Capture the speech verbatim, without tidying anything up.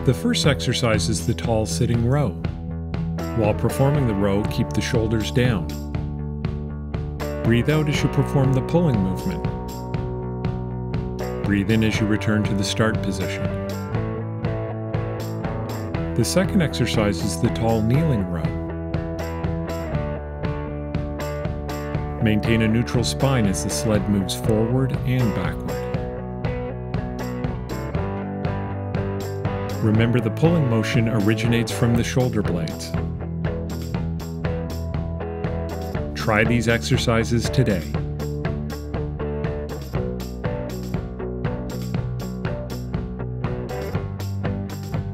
The first exercise is the tall sitting row. While performing the row, keep the shoulders down. Breathe out as you perform the pulling movement. Breathe in as you return to the start position. The second exercise is the tall kneeling row. Maintain a neutral spine as the sled moves forward and backward. Remember, the pulling motion originates from the shoulder blades. Try these exercises today.